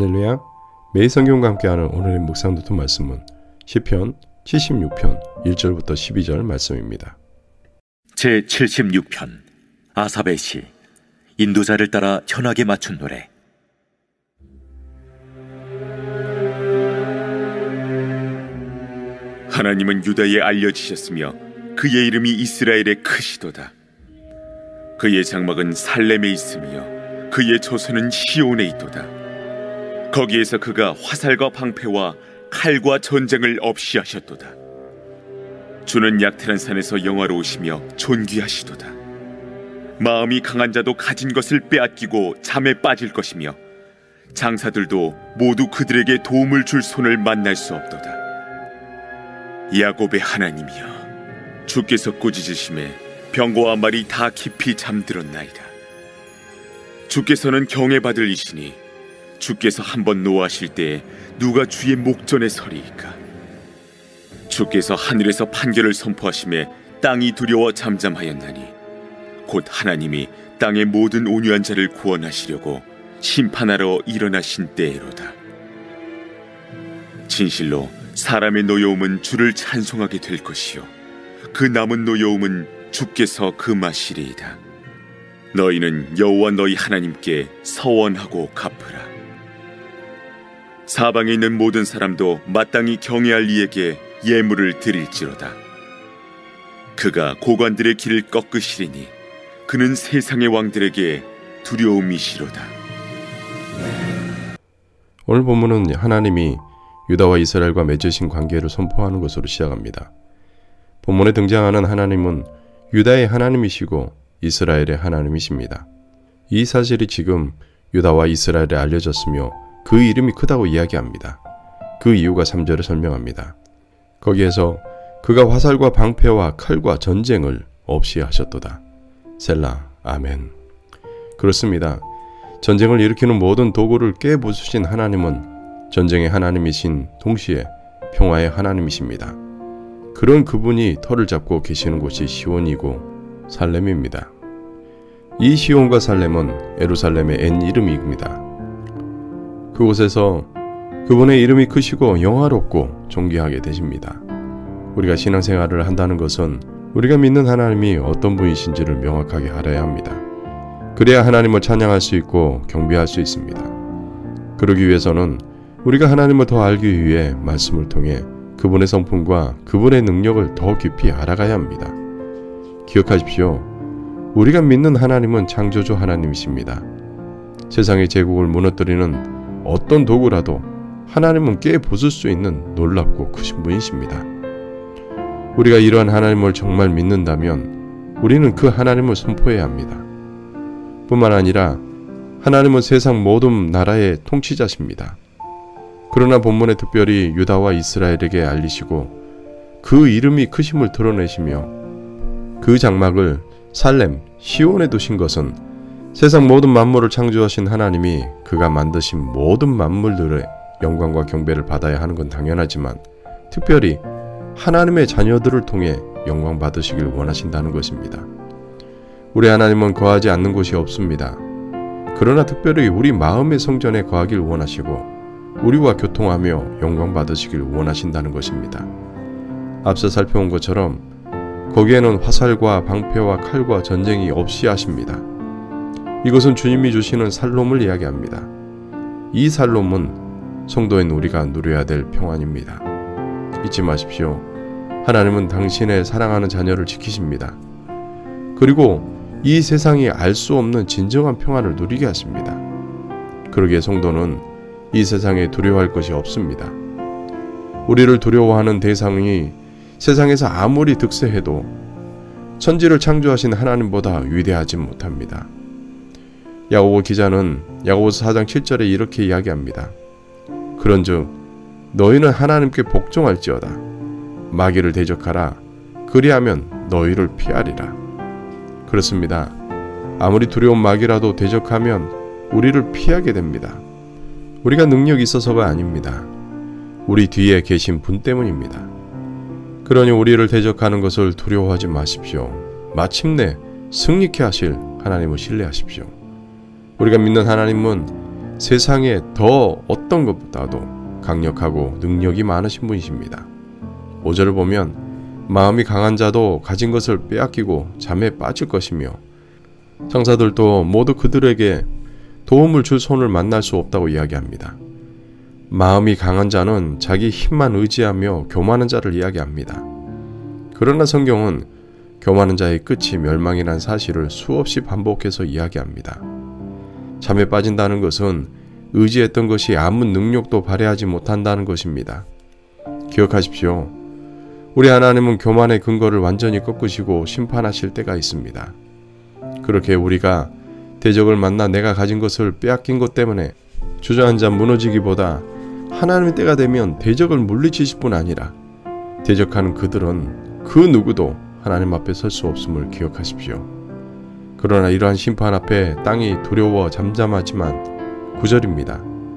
할렐루야. 매일 성경과 함께하는 오늘의 묵상 노트 말씀은 시편 76편 1절부터 12절 말씀입니다. 제76편 아삽의 시. 인도자를 따라 현악에 맞춘 노래. 하나님은 유다에 알려지셨으며 그의 이름이 이스라엘에 크시도다. 그의 장막은 살렘에 있으며 그의 처소는 시온에 있도다. 거기에서 그가 화살과 방패와 칼과 전쟁을 없이 하셨도다. 주는 약탈한 산에서 영화로우시며 존귀하시도다. 마음이 강한 자도 가진 것을 빼앗기고 잠에 빠질 것이며 장사들도 모두 그들에게 도움을 줄 손을 만날 수 없도다. 야곱의 하나님이여, 주께서 꾸짖으심에 병거와 말이 다 깊이 잠들었나이다. 주께서는 경외받을 이시니 주께서 한번 노하실 때에 누가 주의 목전에 서리이까. 주께서 하늘에서 판결을 선포하심에 땅이 두려워 잠잠하였나니 곧 하나님이 땅의 모든 온유한 자를 구원하시려고 심판하러 일어나신 때에로다. 진실로 사람의 노여움은 주를 찬송하게 될 것이요 그 남은 노여움은 주께서 금하시리이다. 너희는 여호와 너희 하나님께 서원하고 갚으라. 사방에 있는 모든 사람도 마땅히 경외할 이에게 예물을 드릴지로다. 그가 고관들의 길을 꺾으시리니 그는 세상의 왕들에게 두려움이시로다. 오늘 본문은 하나님이 유다와 이스라엘과 맺으신 관계를 선포하는 것으로 시작합니다. 본문에 등장하는 하나님은 유다의 하나님이시고 이스라엘의 하나님이십니다. 이 사실이 지금 유다와 이스라엘에 알려졌으며 그 이름이 크다고 이야기합니다. 그 이유가 3절에 설명합니다. 거기에서 그가 화살과 방패와 칼과 전쟁을 없이 하셨도다. 셀라, 아멘. 그렇습니다. 전쟁을 일으키는 모든 도구를 깨부수신 하나님은 전쟁의 하나님이신 동시에 평화의 하나님이십니다. 그런 그분이 터를 잡고 계시는 곳이 시온이고 살렘입니다. 이 시온과 살렘은 예루살렘의 옛 이름입니다. 그곳에서 그분의 이름이 크시고 영화롭고 존귀하게 되십니다. 우리가 신앙생활을 한다는 것은 우리가 믿는 하나님이 어떤 분이신지를 명확하게 알아야 합니다. 그래야 하나님을 찬양할 수 있고 경배할 수 있습니다. 그러기 위해서는 우리가 하나님을 더 알기 위해 말씀을 통해 그분의 성품과 그분의 능력을 더 깊이 알아가야 합니다. 기억하십시오. 우리가 믿는 하나님은 창조주 하나님이십니다. 세상의 제국을 무너뜨리는 어떤 도구라도 하나님은 깨부술 수 있는 놀랍고 크신 분이십니다. 우리가 이러한 하나님을 정말 믿는다면 우리는 그 하나님을 선포해야 합니다. 뿐만 아니라 하나님은 세상 모든 나라의 통치자십니다. 그러나 본문에 특별히 유다와 이스라엘에게 알리시고 그 이름이 크심을 드러내시며 그 장막을 살렘, 시온에 두신 것은 세상 모든 만물을 창조하신 하나님이 그가 만드신 모든 만물들의 영광과 경배를 받아야 하는 건 당연하지만 특별히 하나님의 자녀들을 통해 영광 받으시길 원하신다는 것입니다. 우리 하나님은 거하지 않는 곳이 없습니다. 그러나 특별히 우리 마음의 성전에 거하길 원하시고 우리와 교통하며 영광 받으시길 원하신다는 것입니다. 앞서 살펴온 것처럼 거기에는 화살과 방패와 칼과 전쟁이 없이 하십니다. 이것은 주님이 주시는 살롬을 이야기합니다. 이 살롬은 성도인 우리가 누려야 될 평안입니다. 잊지 마십시오. 하나님은 당신의 사랑하는 자녀를 지키십니다. 그리고 이 세상이 알 수 없는 진정한 평안을 누리게 하십니다. 그러기에 성도는 이 세상에 두려워할 것이 없습니다. 우리를 두려워하는 대상이 세상에서 아무리 득세해도 천지를 창조하신 하나님보다 위대하지 못합니다. 야고보 기자는 야고보서 4장 7절에 이렇게 이야기합니다. 그런즉 너희는 하나님께 복종할지어다. 마귀를 대적하라. 그리하면 너희를 피하리라. 그렇습니다. 아무리 두려운 마귀라도 대적하면 우리를 피하게 됩니다. 우리가 능력이 있어서가 아닙니다. 우리 뒤에 계신 분 때문입니다. 그러니 우리를 대적하는 것을 두려워하지 마십시오. 마침내 승리케 하실 하나님을 신뢰하십시오. 우리가 믿는 하나님은 세상에 더 어떤 것보다도 강력하고 능력이 많으신 분이십니다. 5절을 보면 마음이 강한 자도 가진 것을 빼앗기고 잠에 빠질 것이며 장사들도 모두 그들에게 도움을 줄 손을 만날 수 없다고 이야기합니다. 마음이 강한 자는 자기 힘만 의지하며 교만한 자를 이야기합니다. 그러나 성경은 교만한 자의 끝이 멸망이라는 사실을 수없이 반복해서 이야기합니다. 잠에 빠진다는 것은 의지했던 것이 아무 능력도 발휘하지 못한다는 것입니다. 기억하십시오. 우리 하나님은 교만의 근거를 완전히 꺾으시고 심판하실 때가 있습니다. 그렇게 우리가 대적을 만나 내가 가진 것을 빼앗긴 것 때문에 주저앉아 무너지기보다 하나님의 때가 되면 대적을 물리치실 뿐 아니라 대적하는 그들은 그 누구도 하나님 앞에 설 수 없음을 기억하십시오. 그러나 이러한 심판 앞에 땅이 두려워 잠잠하지만 9절입니다.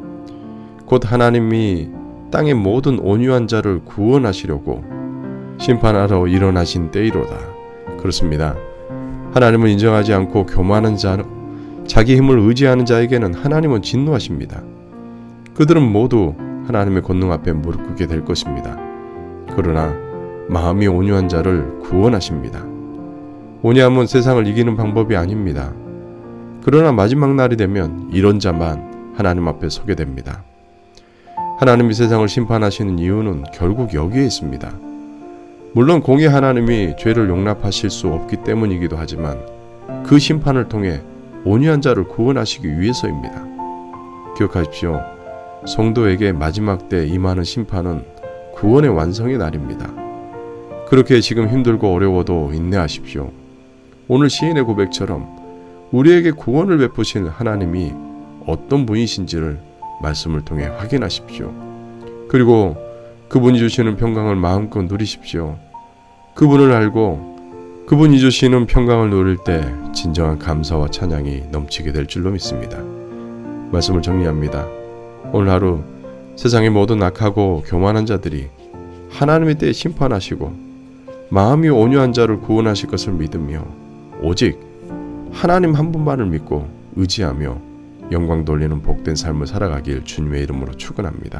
곧 하나님이 땅의 모든 온유한 자를 구원하시려고 심판하러 일어나신 때이로다. 그렇습니다. 하나님은 인정하지 않고 교만한 자, 자기 힘을 의지하는 자에게는 하나님은 진노하십니다. 그들은 모두 하나님의 권능 앞에 무릎 꿇게 될 것입니다. 그러나 마음이 온유한 자를 구원하십니다. 온유함은 세상을 이기는 방법이 아닙니다. 그러나 마지막 날이 되면 이런 자만 하나님 앞에 서게 됩니다. 하나님이 세상을 심판하시는 이유는 결국 여기에 있습니다. 물론 공의 하나님이 죄를 용납하실 수 없기 때문이기도 하지만 그 심판을 통해 온유한 자를 구원하시기 위해서입니다. 기억하십시오. 성도에게 마지막 때 임하는 심판은 구원의 완성의 날입니다. 그렇게 지금 힘들고 어려워도 인내하십시오. 오늘 시인의 고백처럼 우리에게 구원을 베푸신 하나님이 어떤 분이신지를 말씀을 통해 확인하십시오. 그리고 그분이 주시는 평강을 마음껏 누리십시오. 그분을 알고 그분이 주시는 평강을 누릴 때 진정한 감사와 찬양이 넘치게 될 줄로 믿습니다. 말씀을 정리합니다. 오늘 하루 세상의 모든 악하고 교만한 자들이 하나님의 때에 심판하시고 마음이 온유한 자를 구원하실 것을 믿으며 오직 하나님 한 분만을 믿고 의지하며 영광 돌리는 복된 삶을 살아가길 주님의 이름으로 축원합니다.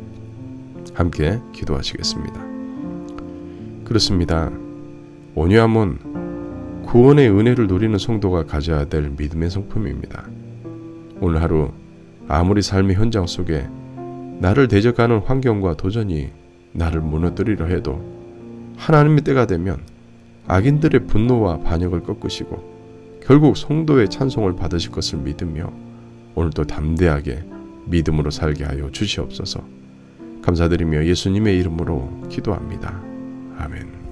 함께 기도하시겠습니다. 그렇습니다. 온유함은 구원의 은혜를 누리는 성도가 가져야 될 믿음의 성품입니다. 오늘 하루 아무리 삶의 현장 속에 나를 대적하는 환경과 도전이 나를 무너뜨리려 해도 하나님의 때가 되면 악인들의 분노와 반역을 꺾으시고 결국 성도의 찬송을 받으실 것을 믿으며 오늘도 담대하게 믿음으로 살게 하여 주시옵소서. 감사드리며 예수님의 이름으로 기도합니다. 아멘.